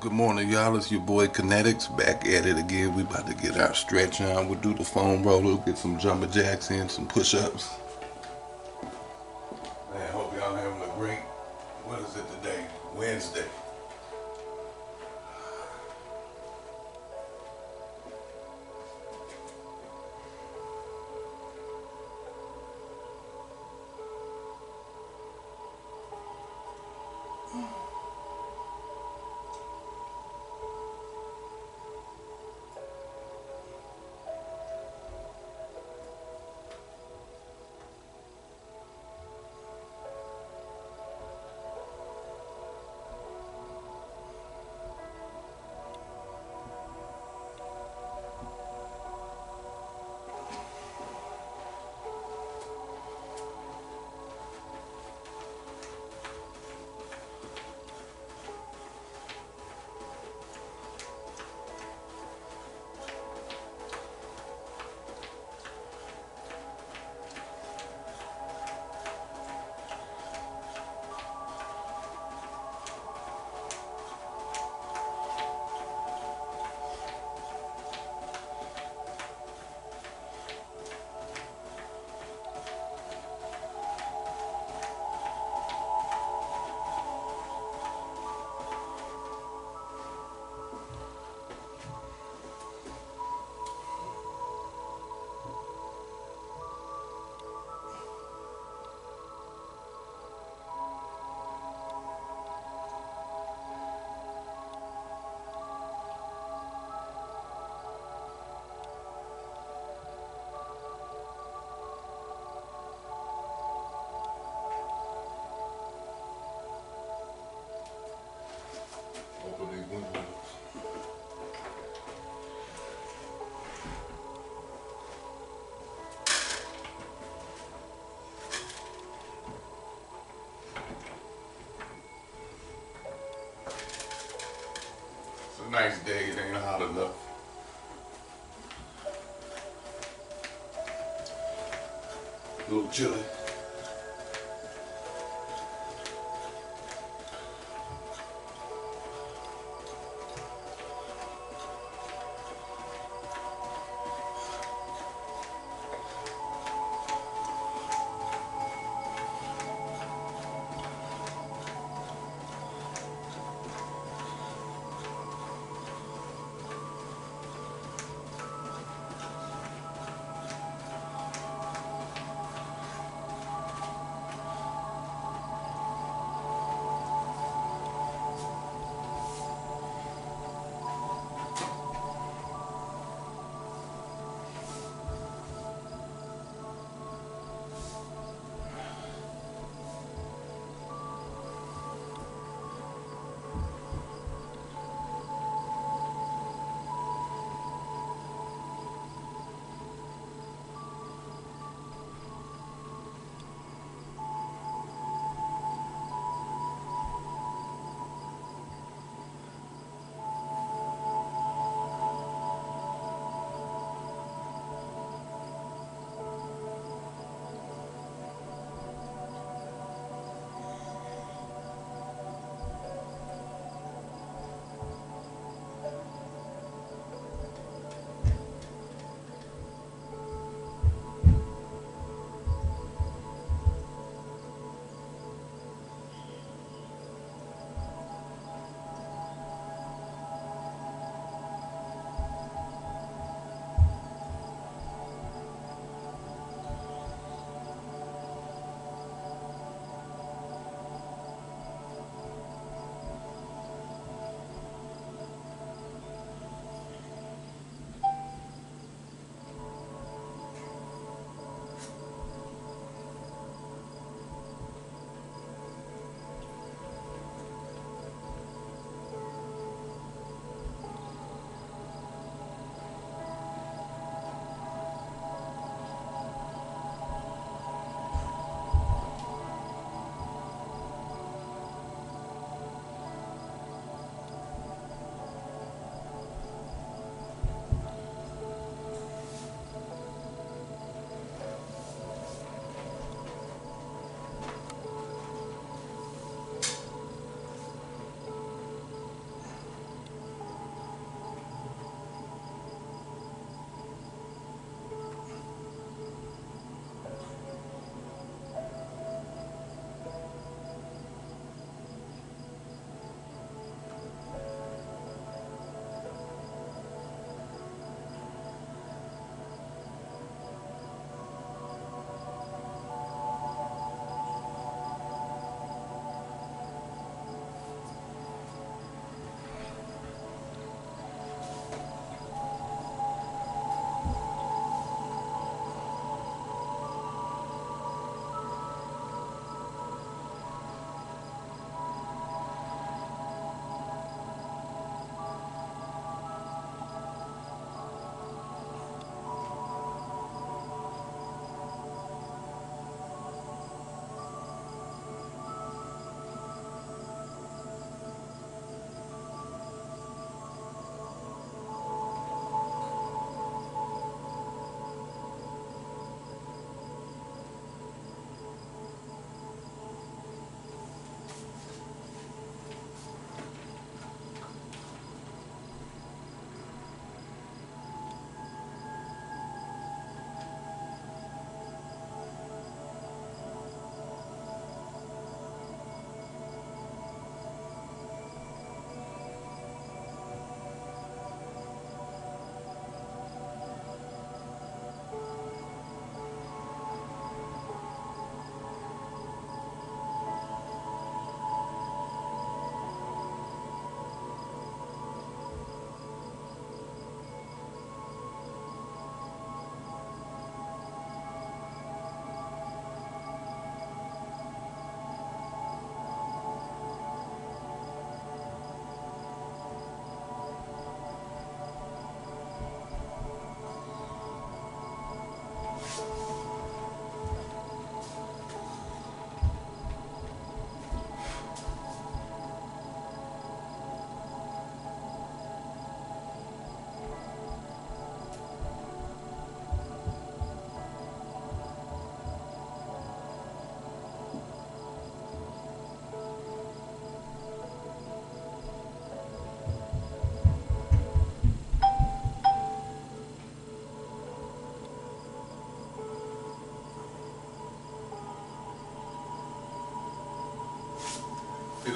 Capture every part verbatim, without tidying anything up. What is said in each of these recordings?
Good morning, y'all. It's your boy Kenetics back at it again. We about to get our stretch on. We'll do the foam roller, get some jumper jacks in, some push-ups. Man, hope y'all having a great, what is it today? Wednesday. Open these windows. It's a nice day. It ain't hot enough. A little chilly.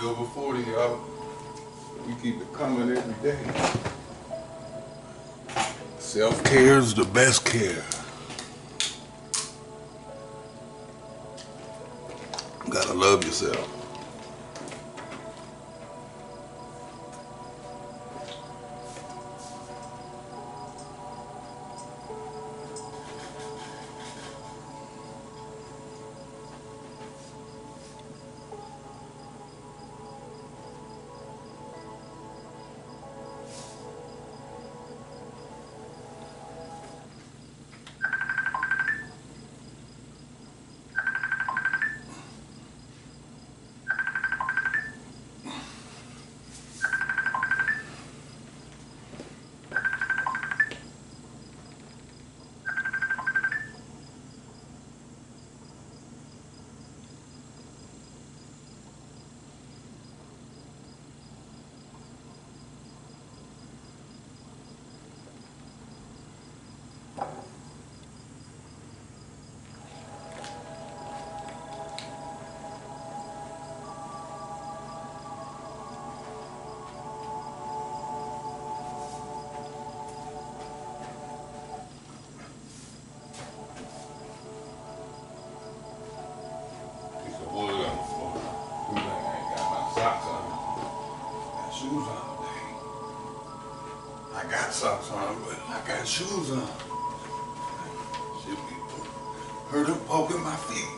Silver forty, y'all. We keep it coming every day. Self-care is the best care. You gotta love yourself. Piece of wood on the floor. Who think I ain't got my socks on? Got shoes on today. I got socks on, but I got shoes on. Should be hurt them poking my feet.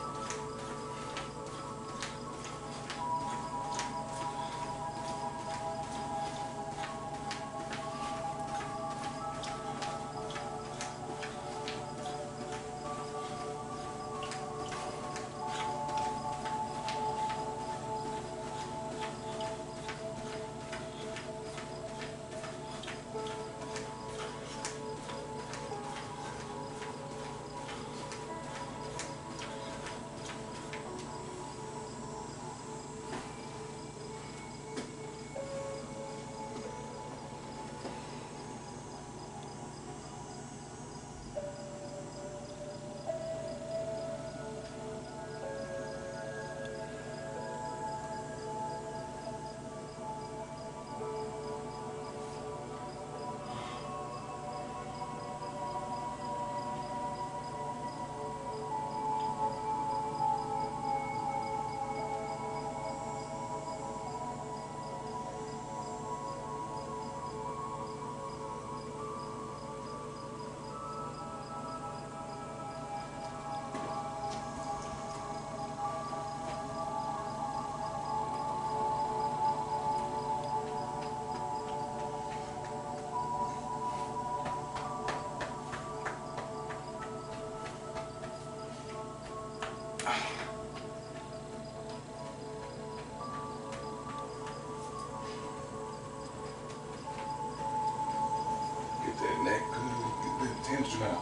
Get that neck good, get that tension out.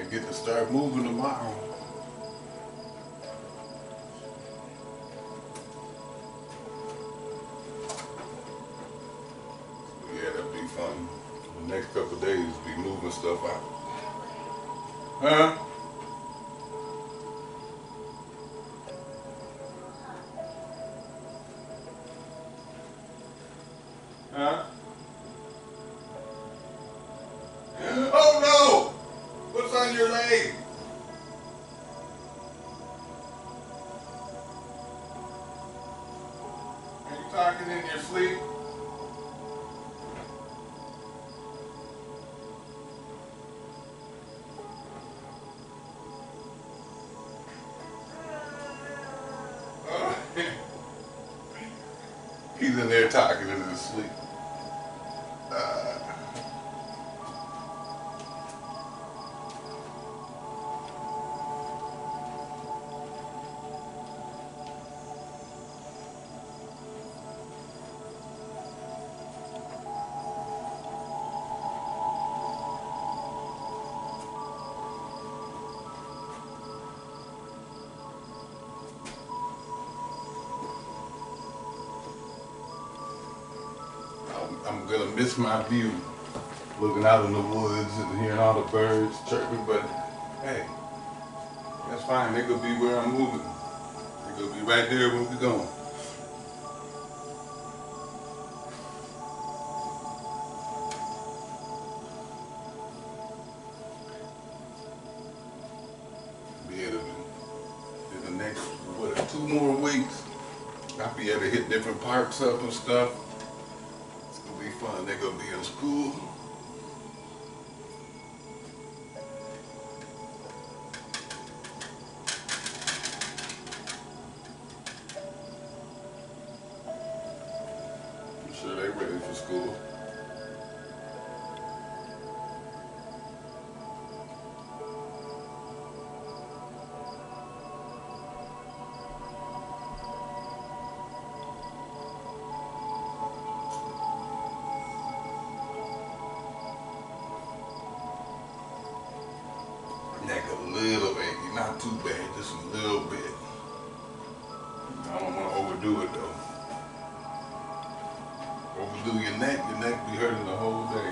I get to start moving tomorrow. Yeah, that'll be fun. The next couple of days, be moving stuff out. Huh? Huh? Oh no! What's on your leg? Are you talking in your sleep? Oh. He's in there talking in his sleep. Uh, I'm, I'm gonna miss my view, looking out in the woods and hearing all the birds chirping, but hey, that's fine. They could be where I'm moving. They could be right there where we're going. Be able to, in the next, what, two more weeks, I'll be able to hit different parks up and stuff. It's gonna be fun. They're gonna be in school. I'm sure they're ready for school. Neck a little achy, not too bad, just a little bit. I don't want to overdo it though. Overdo your neck, your neck be hurting the whole day.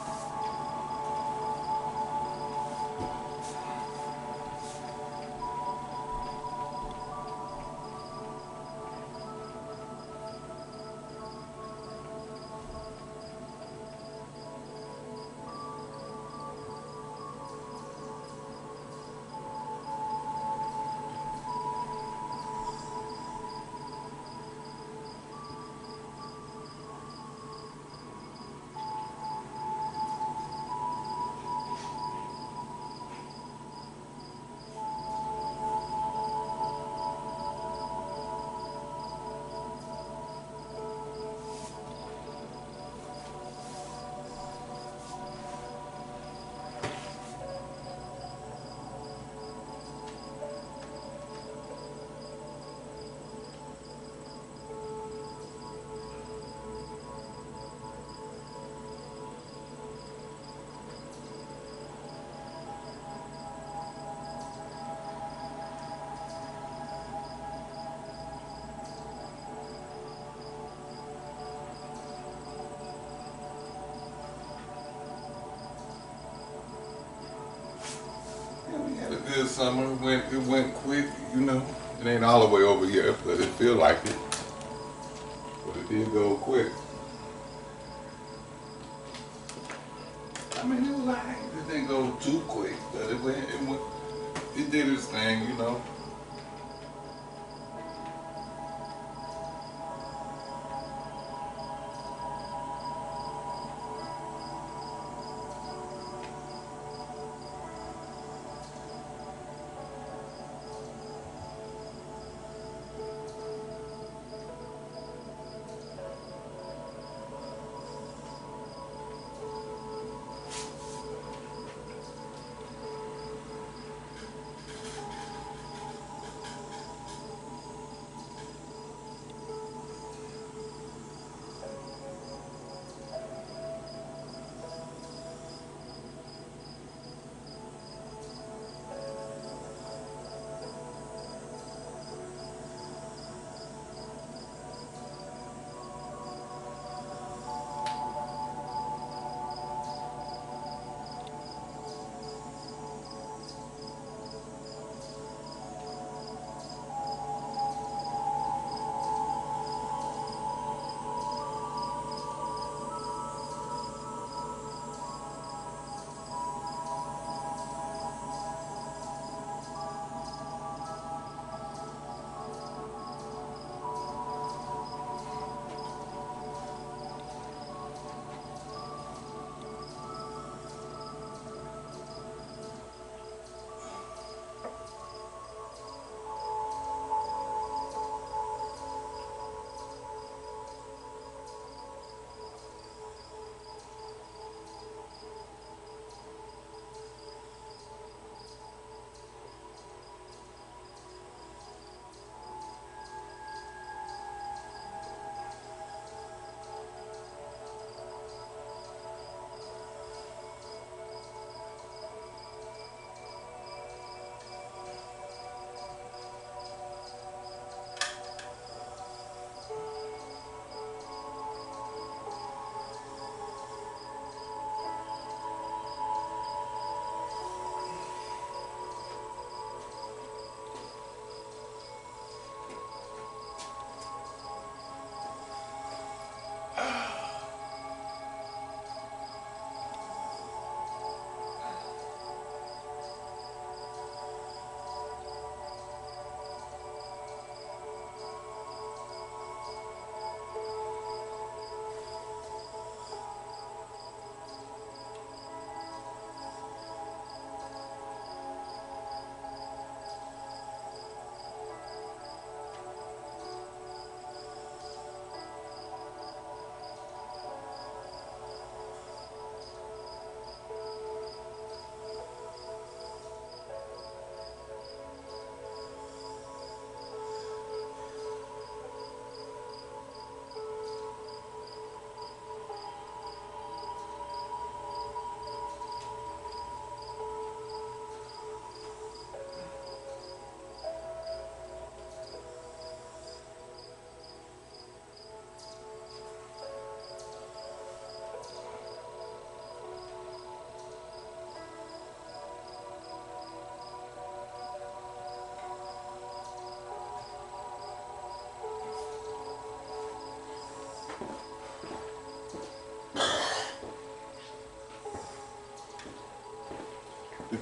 We had a good summer. It went, it went quick, you know. It ain't all the way over here, but it feel like it. But it did go quick. I mean, it was alright. It didn't go too quick, but it went, it went, it did its thing, you know.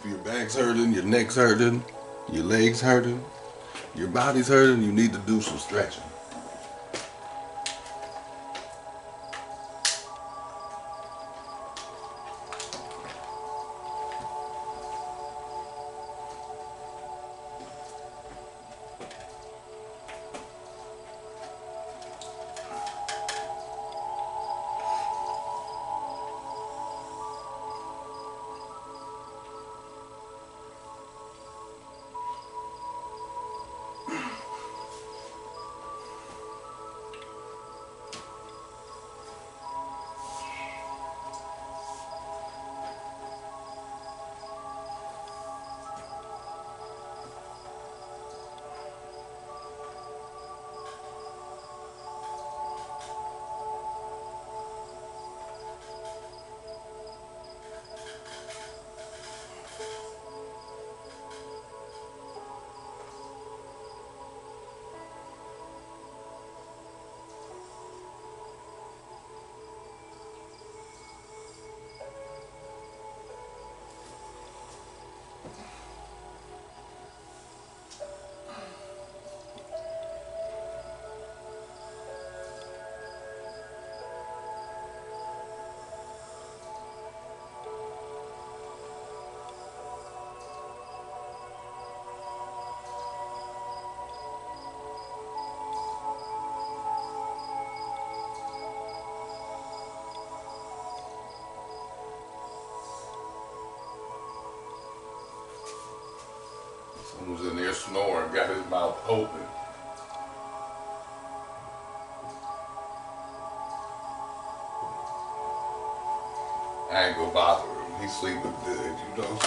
If your back's hurting, your neck's hurting, your legs hurting, your body's hurting, you need to do some stretching. Someone was in there snoring, got his mouth open. I ain't gonna bother him. He's sleeping good, you know.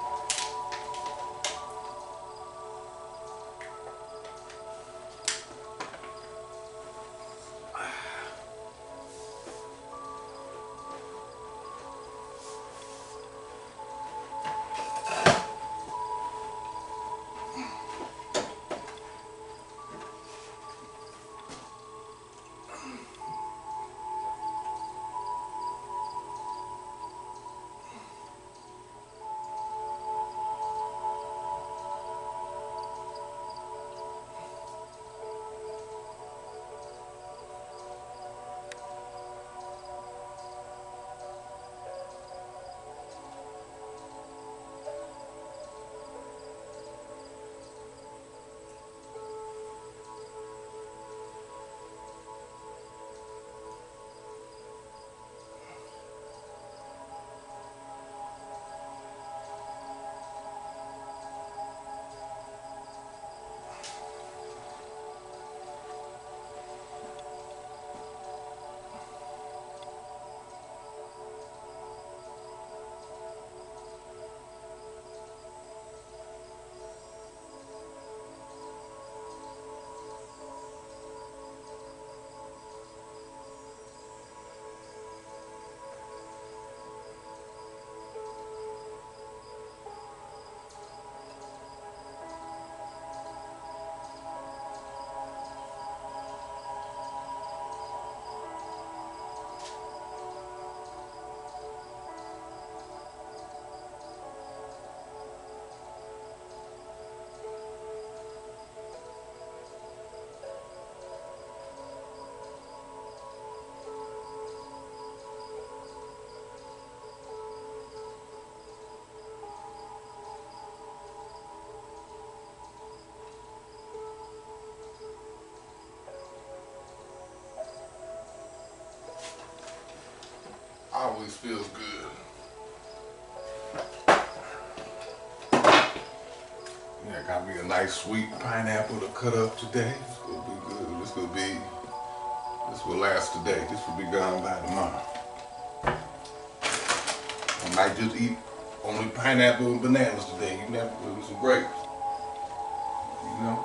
Always feels good. Yeah, got me a nice sweet pineapple to cut up today. It's gonna be good. This gonna be, this will last today. This will be gone by tomorrow. I might just eat only pineapple and bananas today. You never with some grapes. You know?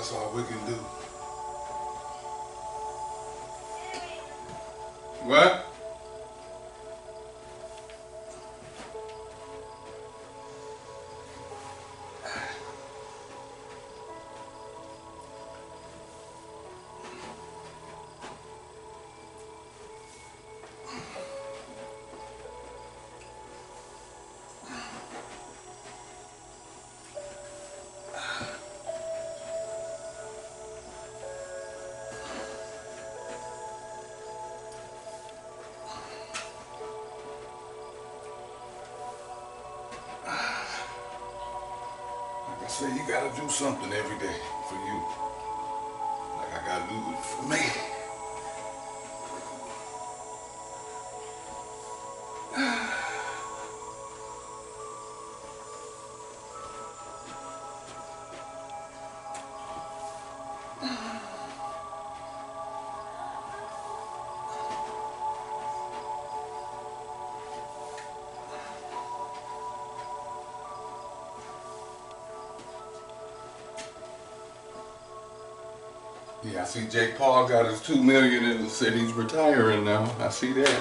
That's all we can do. What? Like I said, you gotta do something every day for you. Like I gotta do it for me. Yeah, I see Jake Paul got his two million and said he's retiring now. I see that.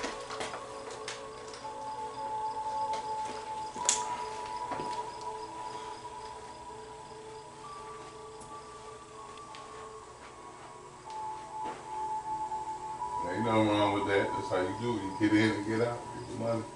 Ain't nothing wrong with that. That's how you do it. You get in and get out. Get the money.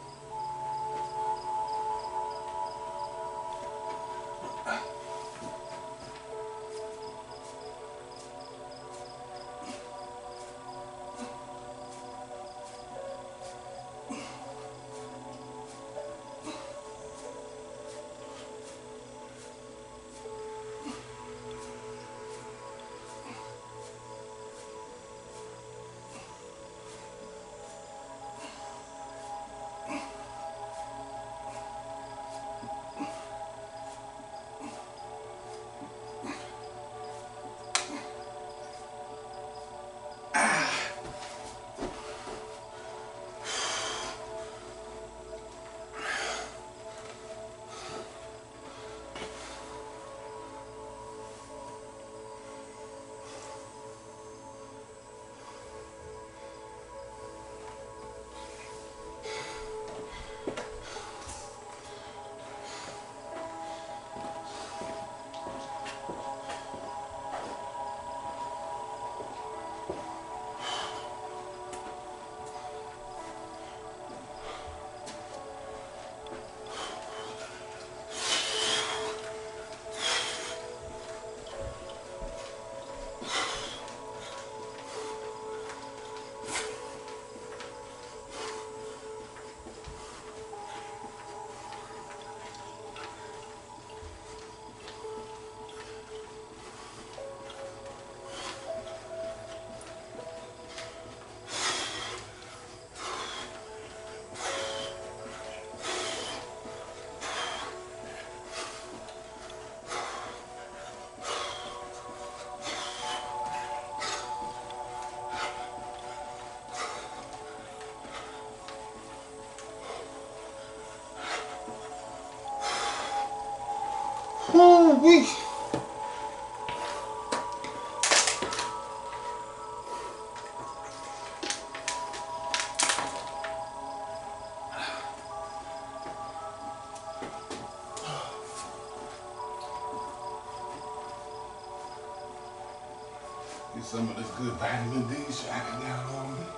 Woo-wee. Get some of this good vitamin D shining down on me.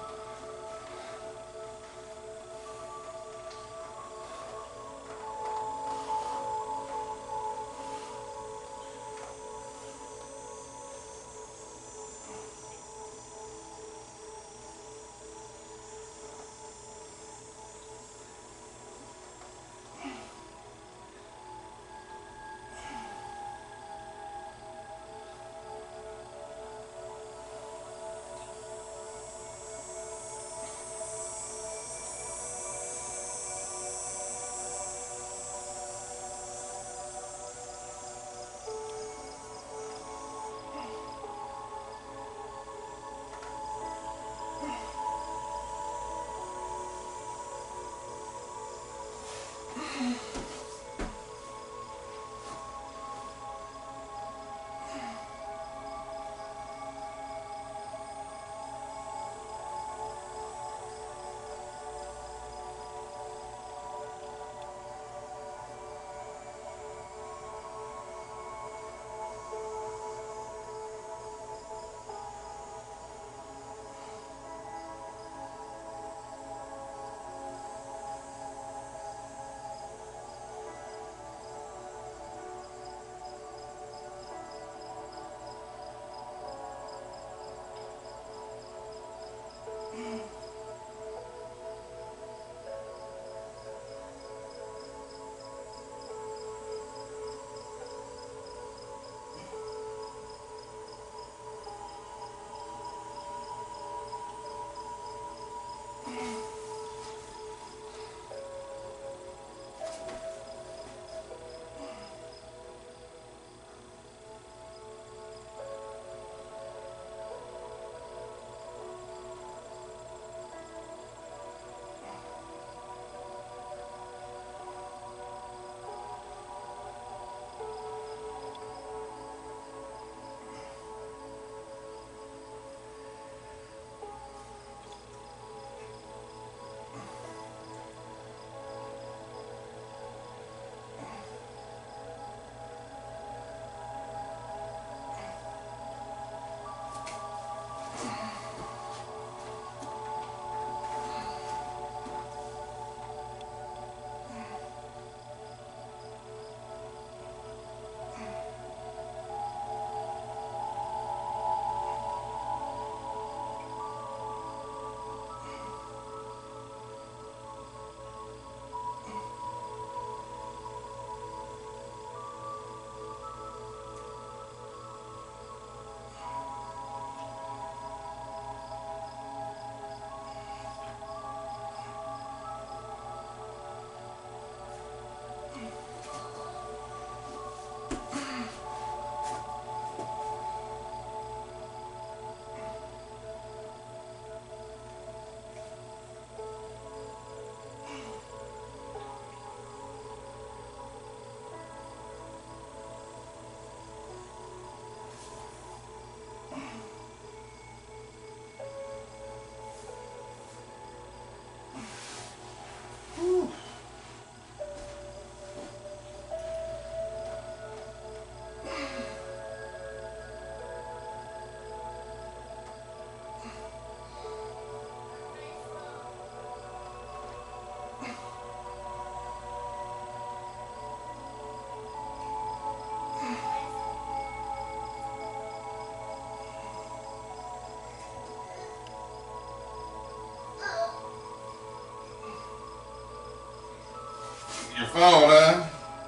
phone, huh?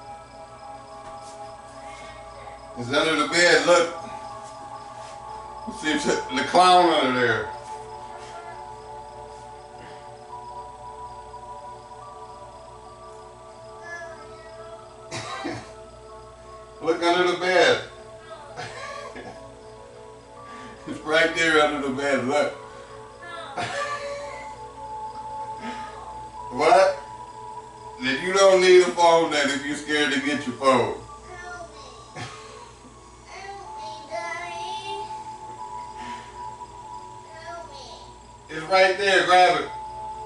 It's under the bed. Look. See if the clown under there. Look under the bed. It's right there under the bed. Look. What? Then you don't need a phone then if you're scared to get your phone. It's right there. Grab it.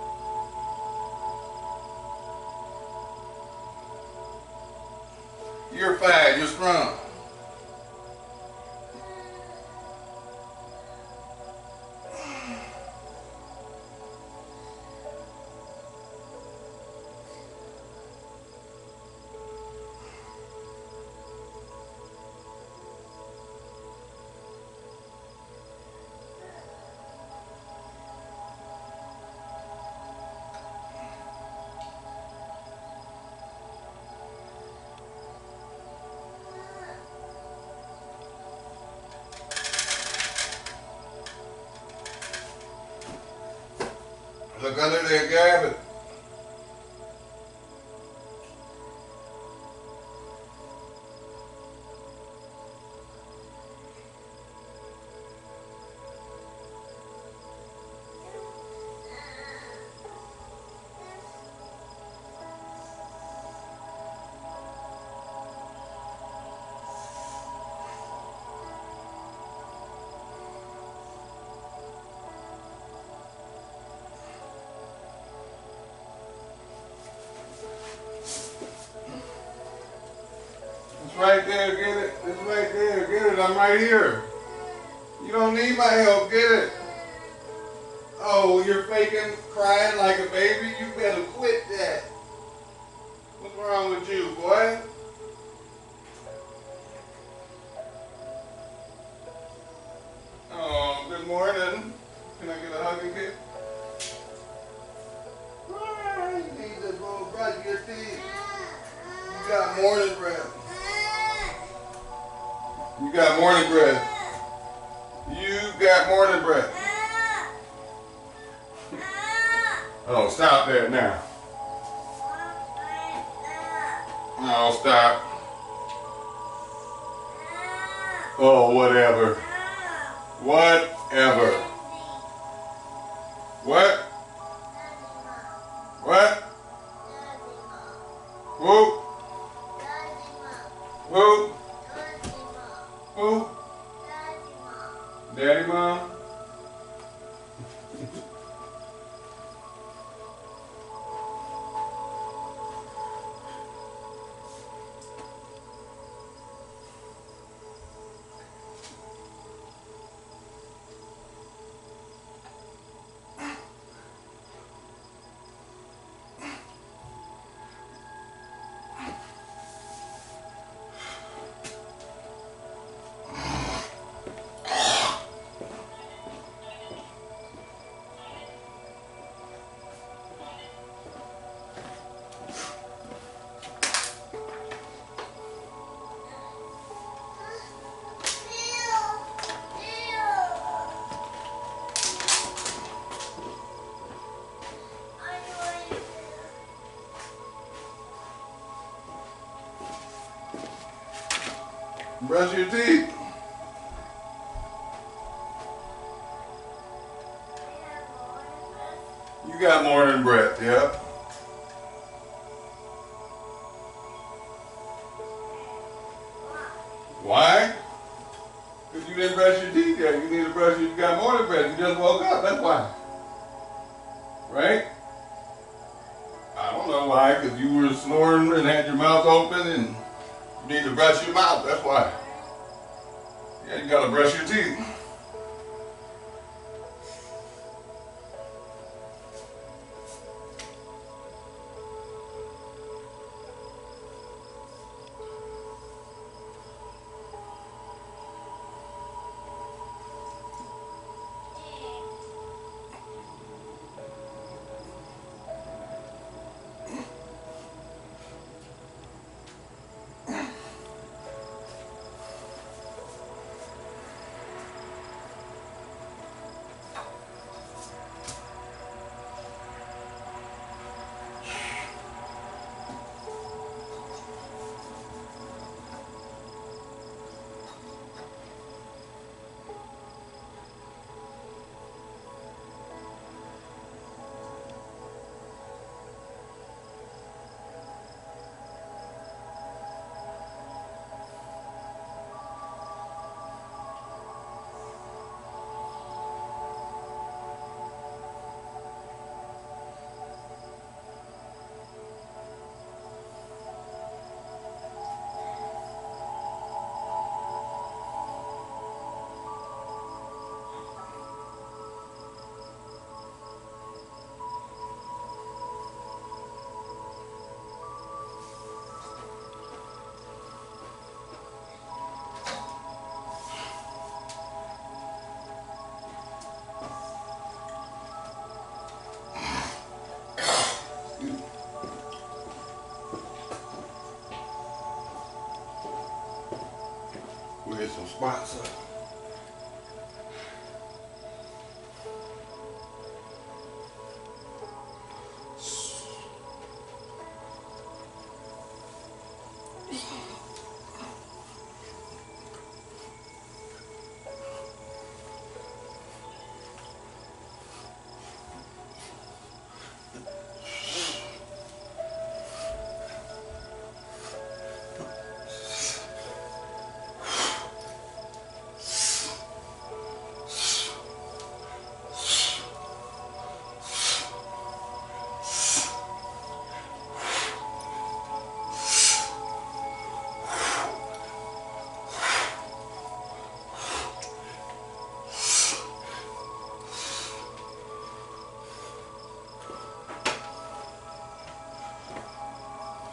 You're fine. You're strong. Look under there, grab it. It's right there, get it. It's right there, get it. I'm right here. You don't need my help, get it. Oh, you're faking crying like a baby? You better quit that. What's wrong with you, boy? Oh, good morning. Can I get a hug again? Ah, you need to go brush your teeth. You got morning breath. You got morning breath. You got morning breath. Oh, stop that now. No, stop. Oh, whatever. Whatever. What? What? Who? Who? Who? Daddy, Mom? Brush your teeth. You got morning breath, yep. Why? Because you didn't brush your teeth yet. You need to brush your, you got morning breath. You just woke up, that's why. Right? I don't know why, because you were snoring and had your mouth open and you need to brush your mouth, that's why. Yeah, you gotta brush your teeth.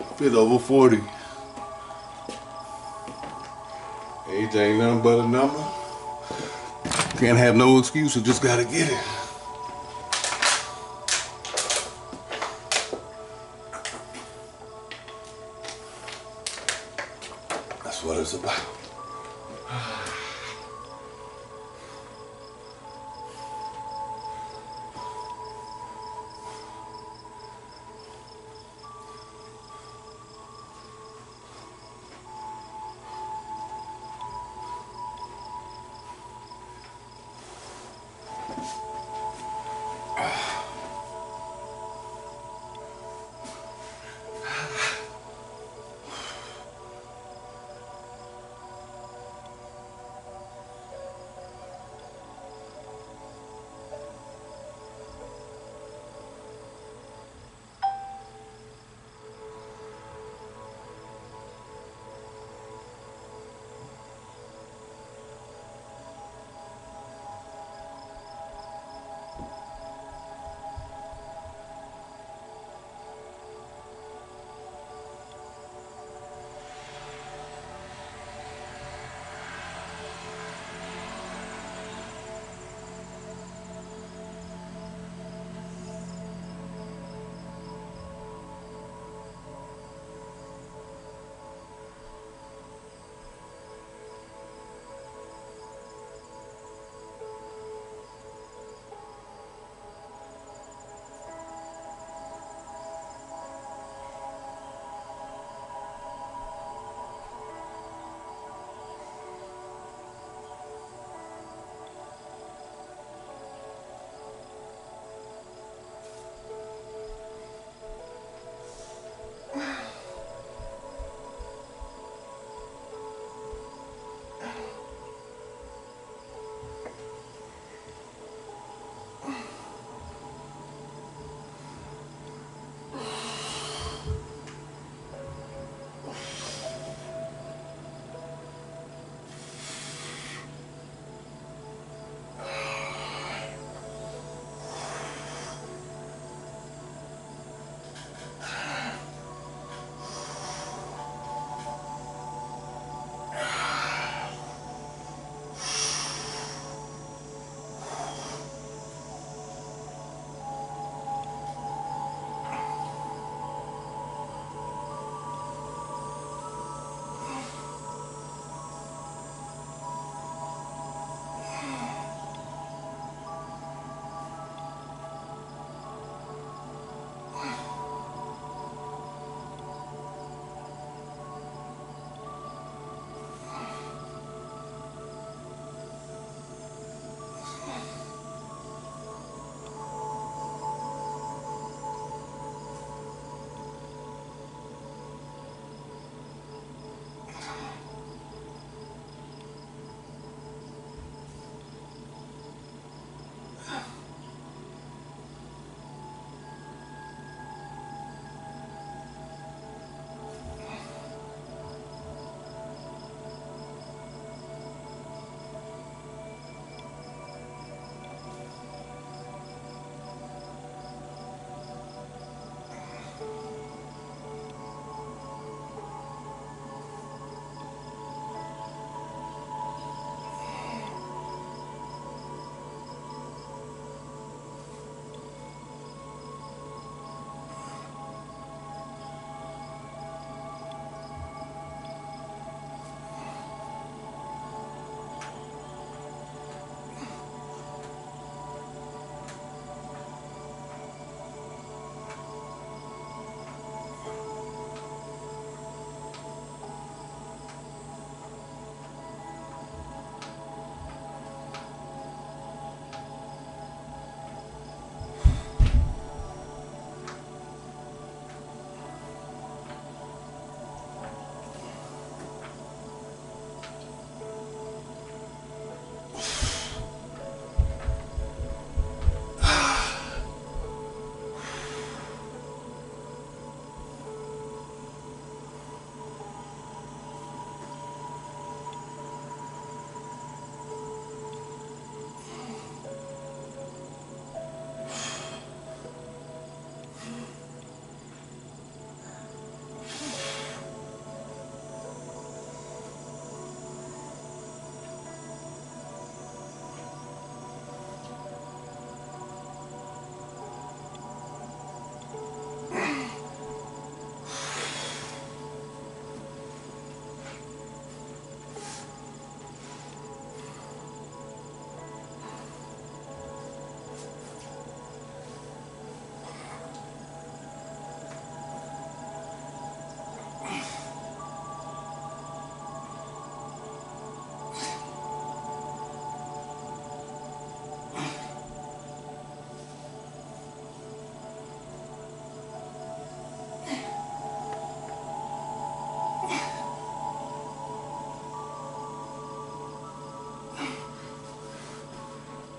Fit over forty. Age ain't nothing but a number. Can't have no excuse, you just gotta get it. That's what it's about.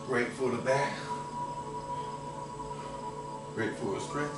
Great for the back. Great for a stretch.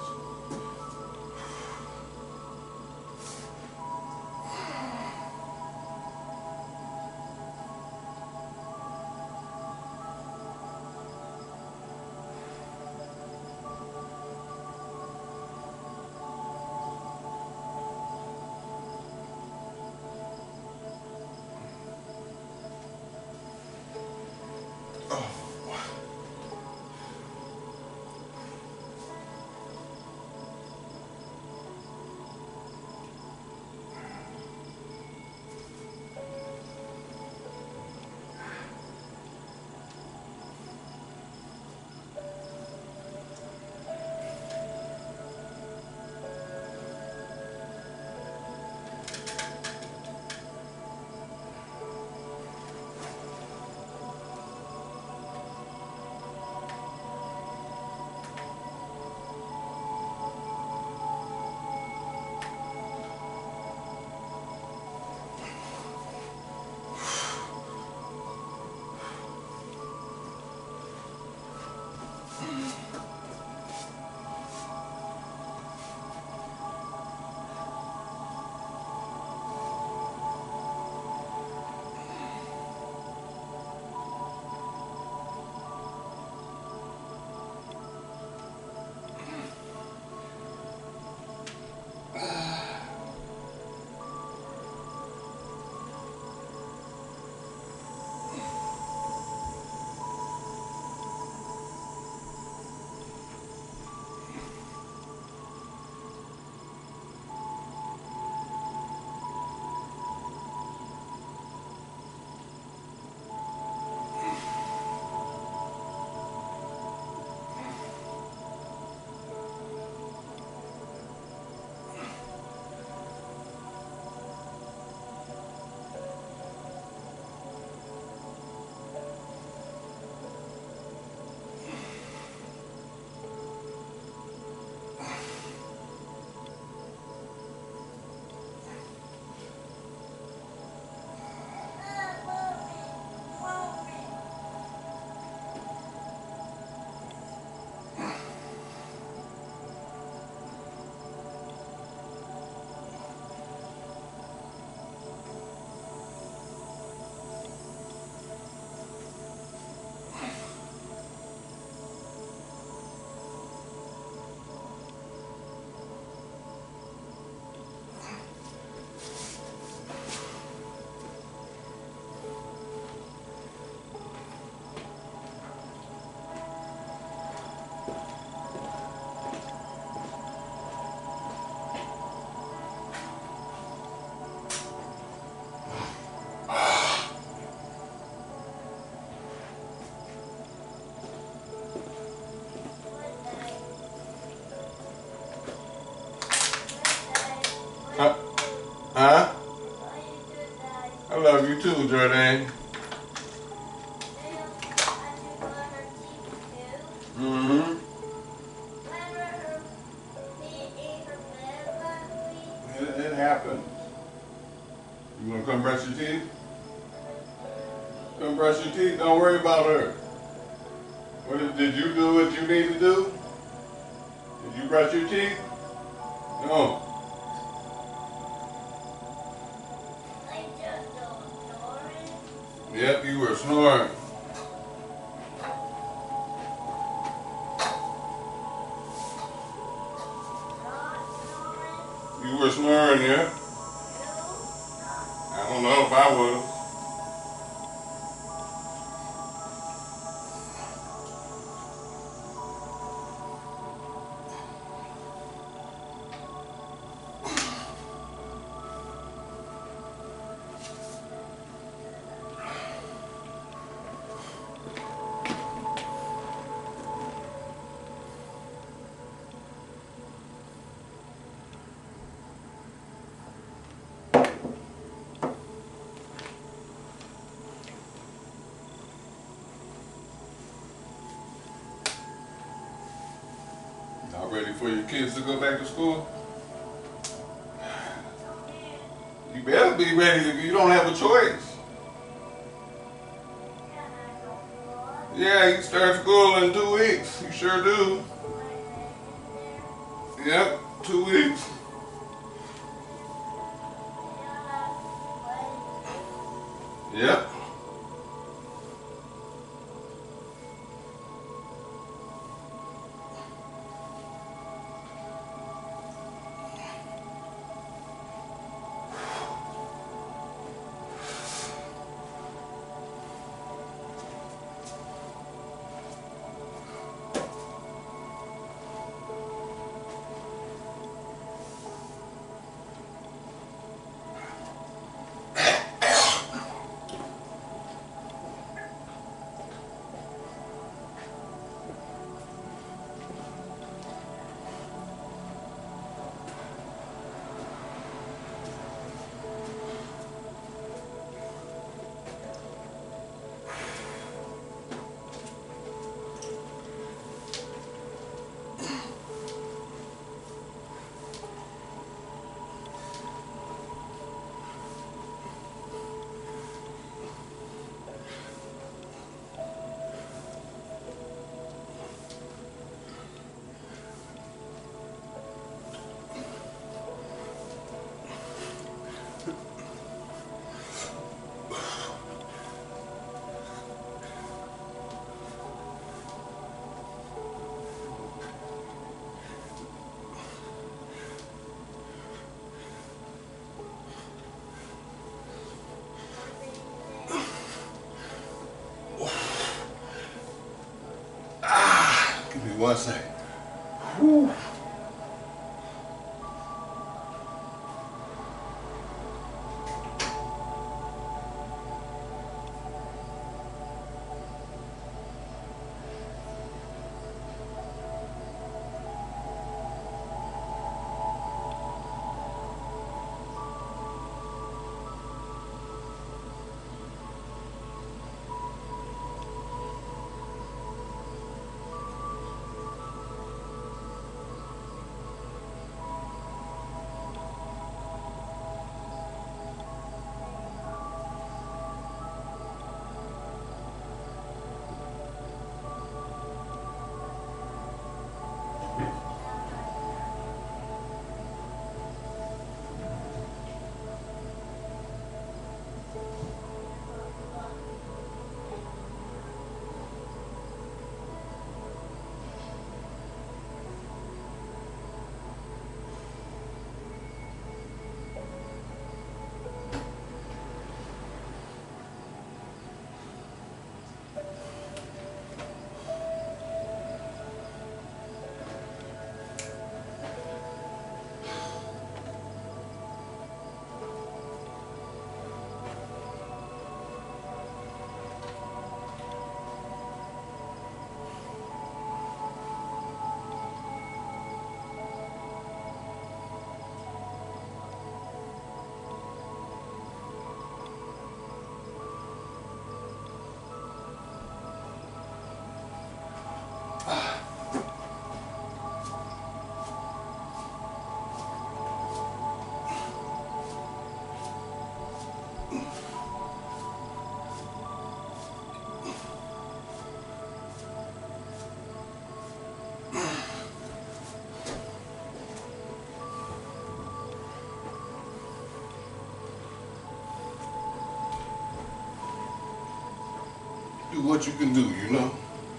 Huh? Huh? I love you too, Jordan. Mm-hmm. It, it happened. You want to come brush your teeth? Come brush your teeth. Don't worry about her. What did, did you do what you need to do? Did you brush your teeth? No. Yep, you were snoring. You were snoring, yeah? I don't know if I was. Y'all ready for your kids to go back to school? You better be ready. You don't have a choice. Yeah, you start school in two weeks. You sure do. Yep, two weeks. Yep. Give me one second. Whew. Do what you can do, you know?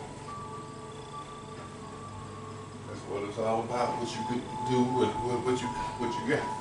That's what it's all about, what you can do, what, what, what you what you got.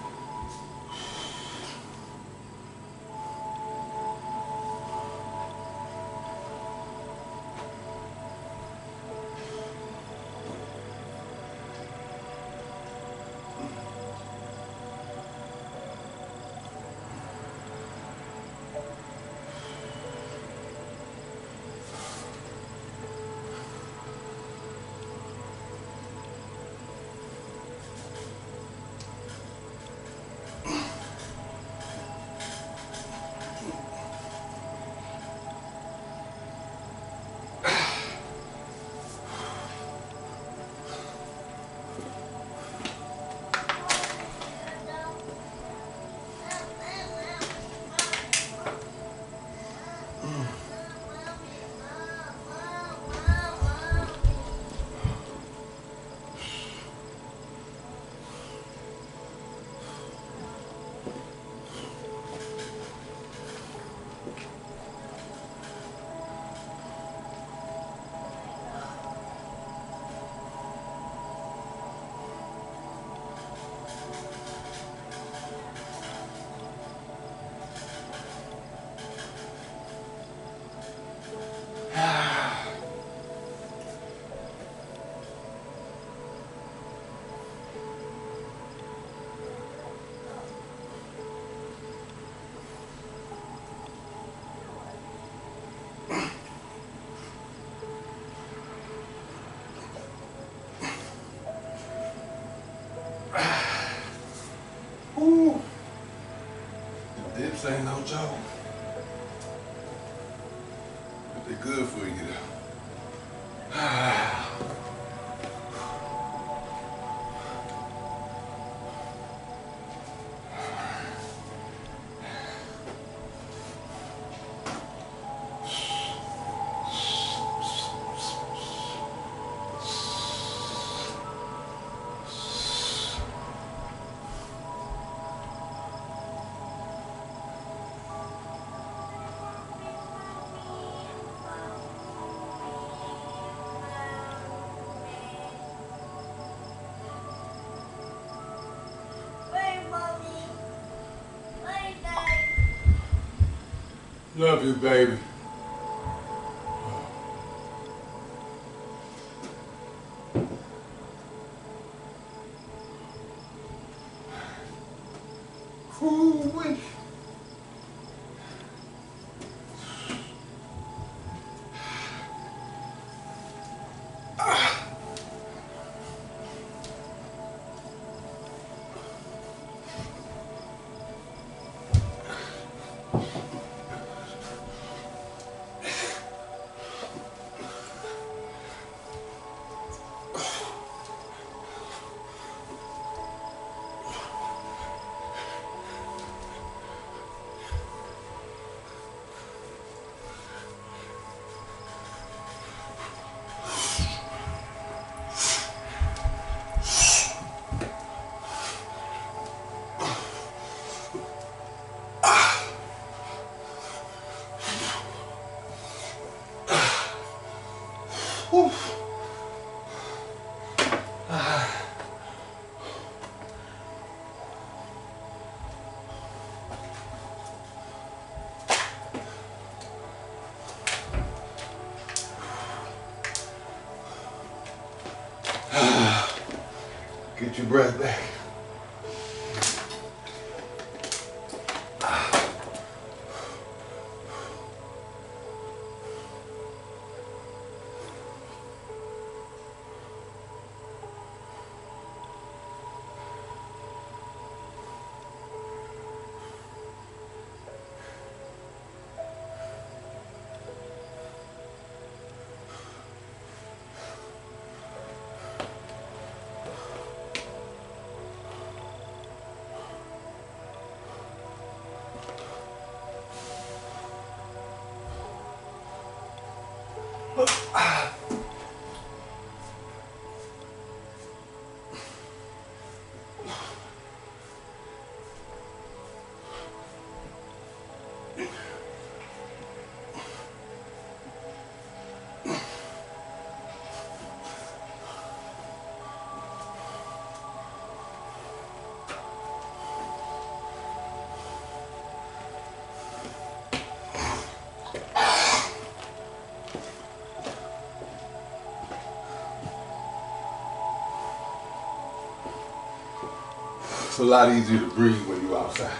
This ain't no joke. But they're good for you though. Love you, baby. Ooh-wee. Get your breath back. It's a lot easier to breathe when you're outside.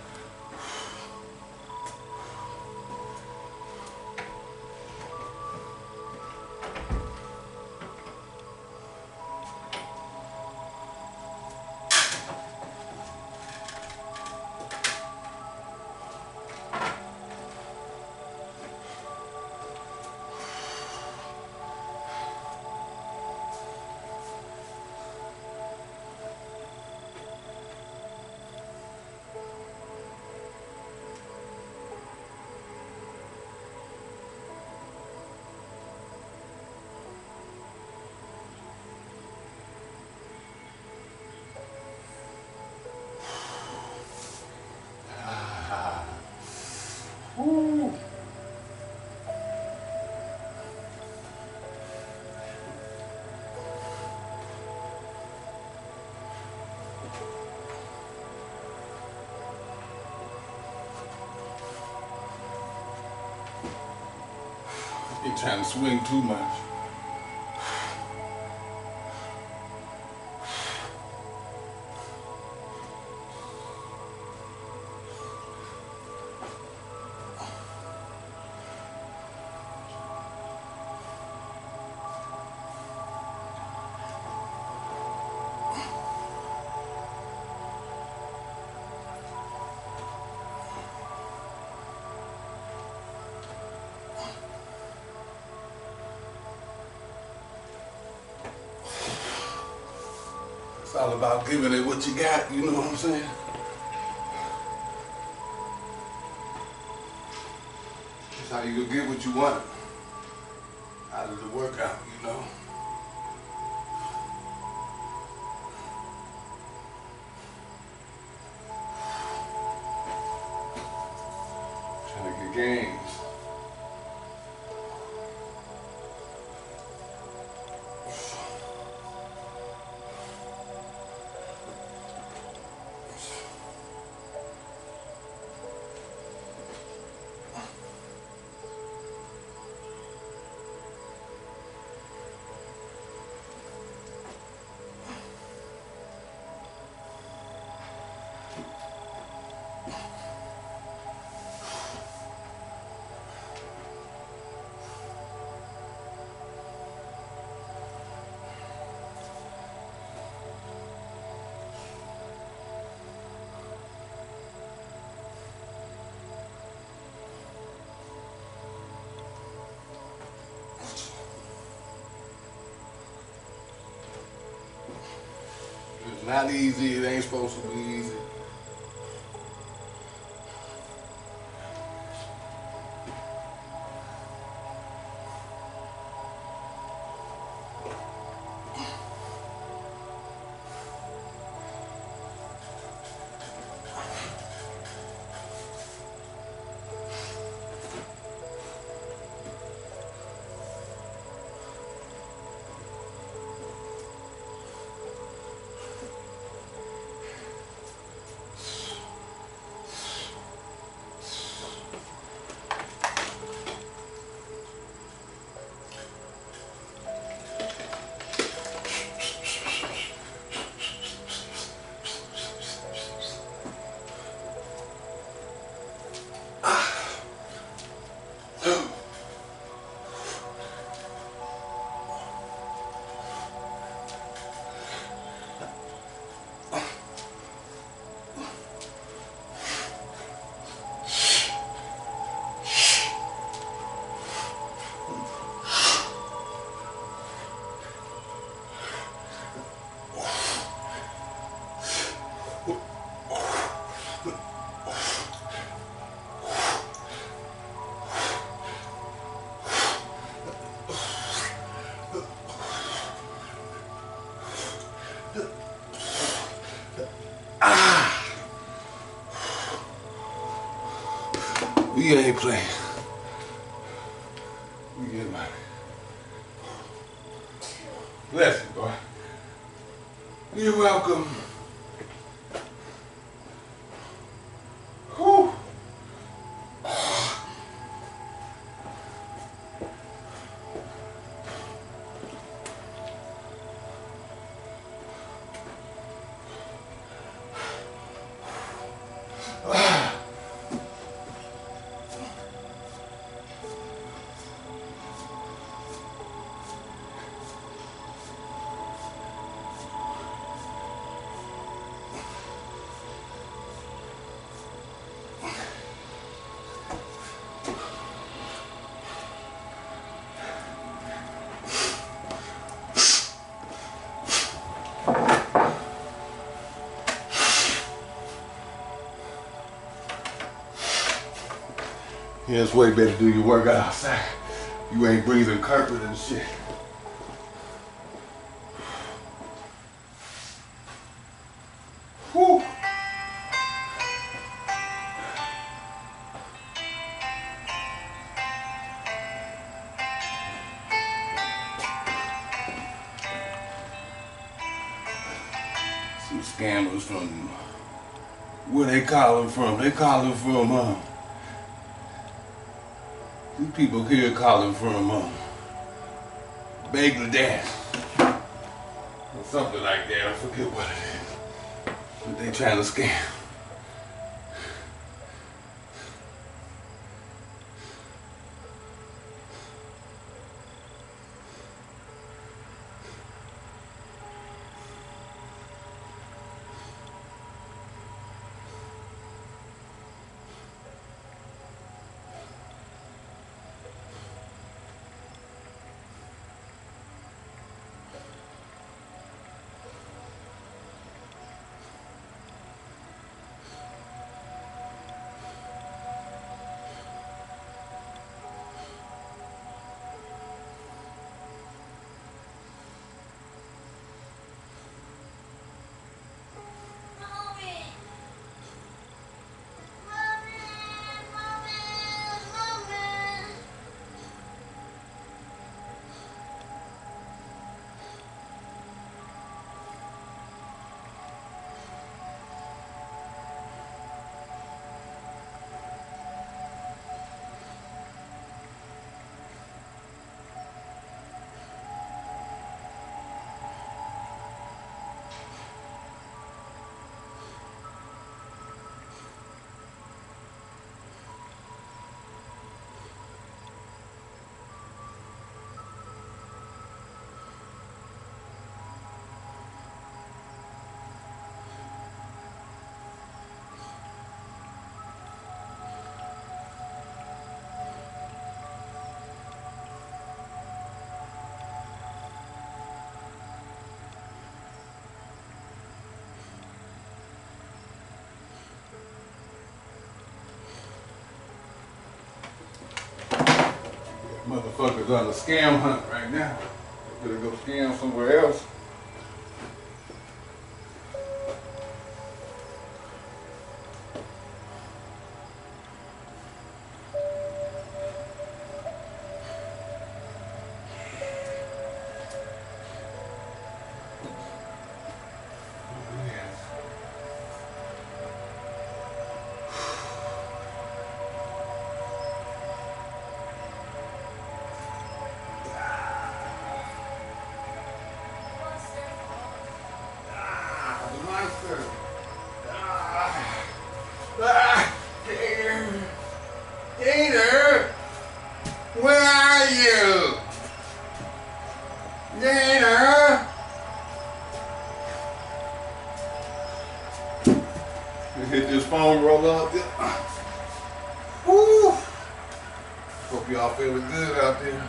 Ooh. You're trying to swing too much. all about giving it what you got, you know what I'm saying? That's how you get what you want out of the workout, you know? Trying to get gains. It's not easy, it ain't supposed to be easy. We ain't playing. We get money. Bless you, boy. You're welcome. Whew. Yeah, it's way better to do your workout outside. You ain't breathing carpet and shit. Whew. Some scammers from, where they calling from? They calling from, uh, these people here calling from uh, Bangladesh. Or something like that, I forget what it is. But they trying to scam. Motherfuckers on a scam hunt right now. They better go scam somewhere else. Ah, Gator! Gator! Where are you? Gator! You hit this foam roller up there. Woo! Hope y'all feeling good out there.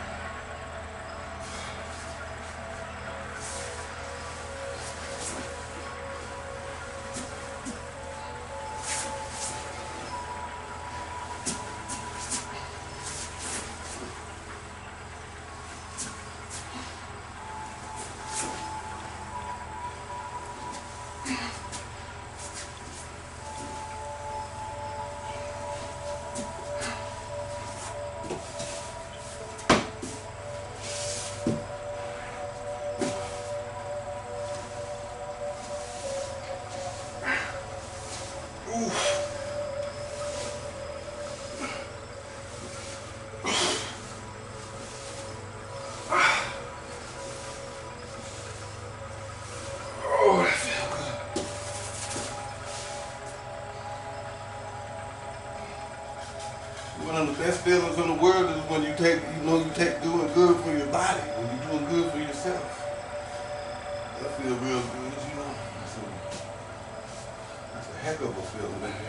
One of the best feelings in the world is when you take, you know, you take doing good for your body, when you're doing good for yourself. That feels real good, you know. That's a, that's a heck of a feeling, man.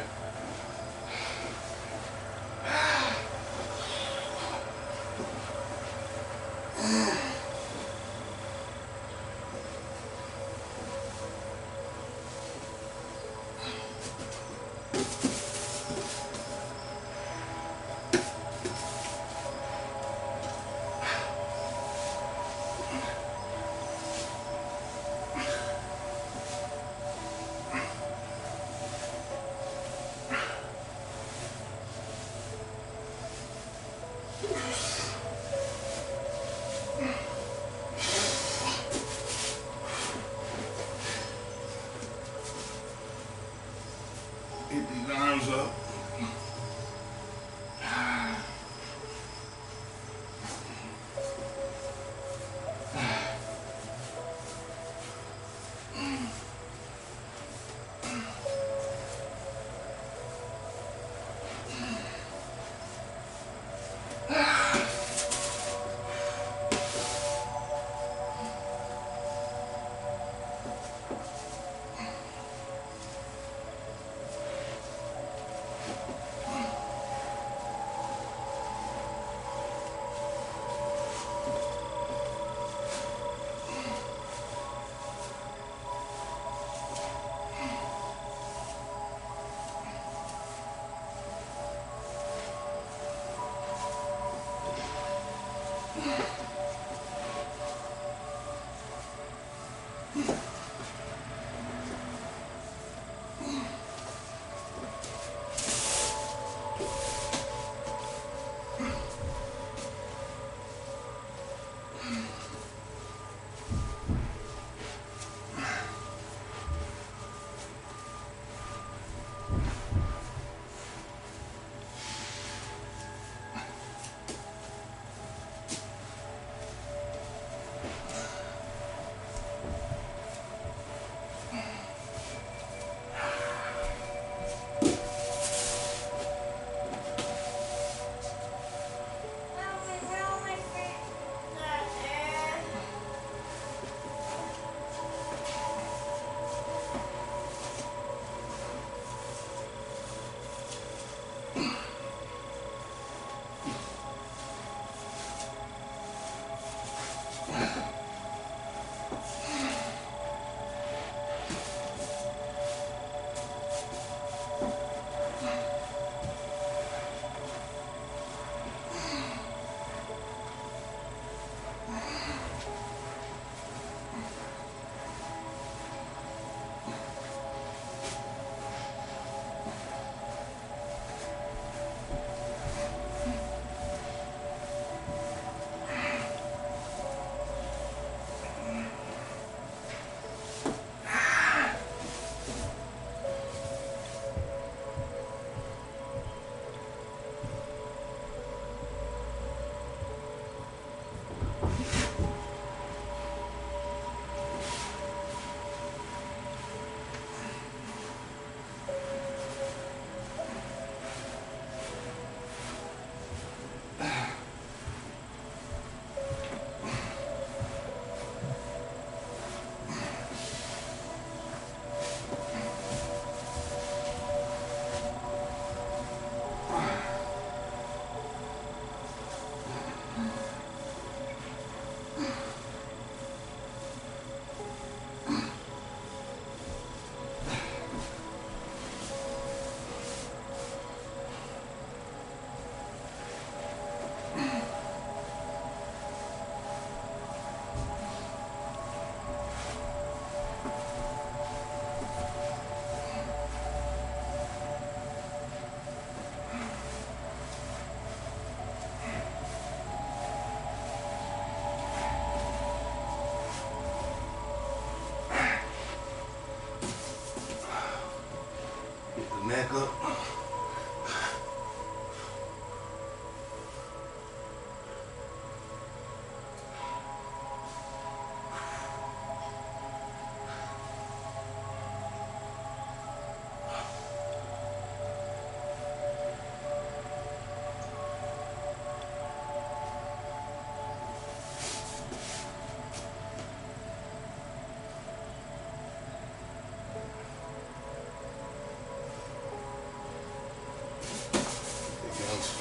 Get these arms up.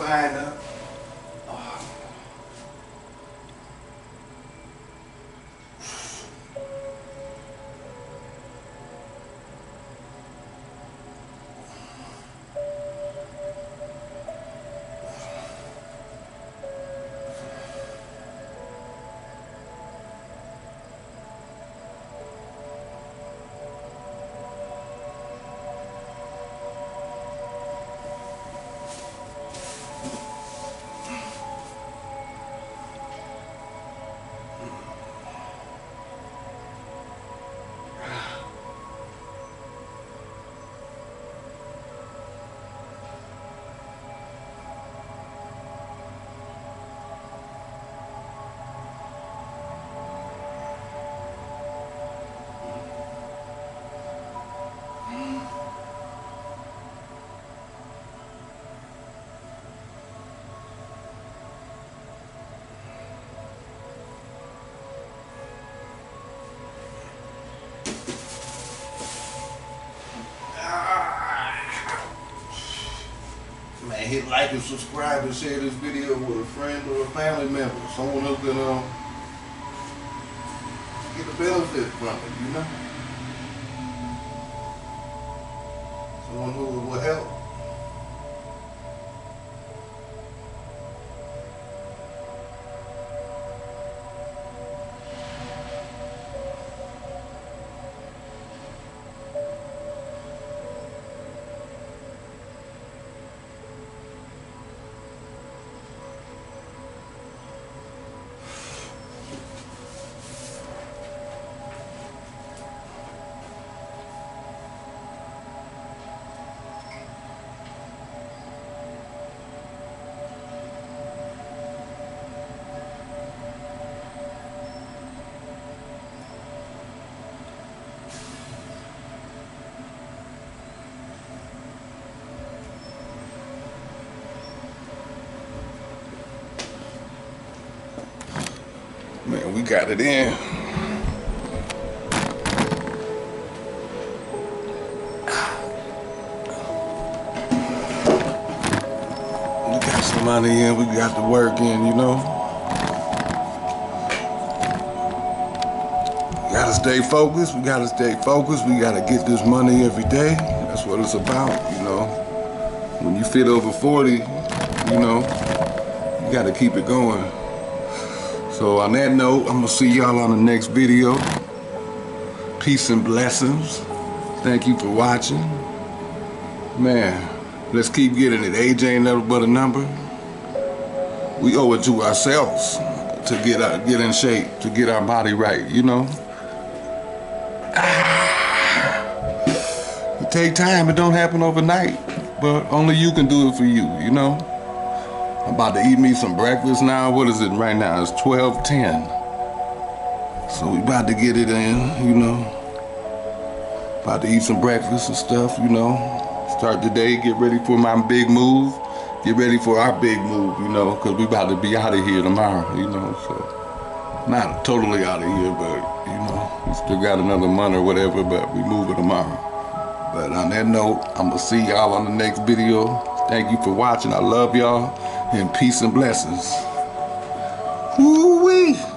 fine up. Man, hit like and subscribe and share this video with a friend or a family member. Someone else can um, get a benefit from it, you know? Someone who will help. Man, we got it in. We got some money in, we got the work in, you know. We gotta stay focused, we gotta stay focused, we gotta get this money every day. That's what it's about, you know. When you fit over forty, you know, you gotta keep it going. So on that note, I'm gonna see y'all on the next video. Peace and blessings. Thank you for watching. Man, let's keep getting it. Age ain't never but a number. We owe it to ourselves to get our, get in shape, to get our body right, you know? Ah, it take time, it don't happen overnight. But only you can do it for you, you know? I'm about to eat me some breakfast now. What is it right now? It's twelve ten. So we about to get it in, you know. About to eat some breakfast and stuff, you know. Start the day, get ready for my big move. Get ready for our big move, you know, because we about to be out of here tomorrow, you know. So not totally out of here, but, you know, we still got another month or whatever, but we moving tomorrow. But on that note, I'm going to see y'all on the next video. Thank you for watching. I love y'all. And peace and blessings. Woo-wee.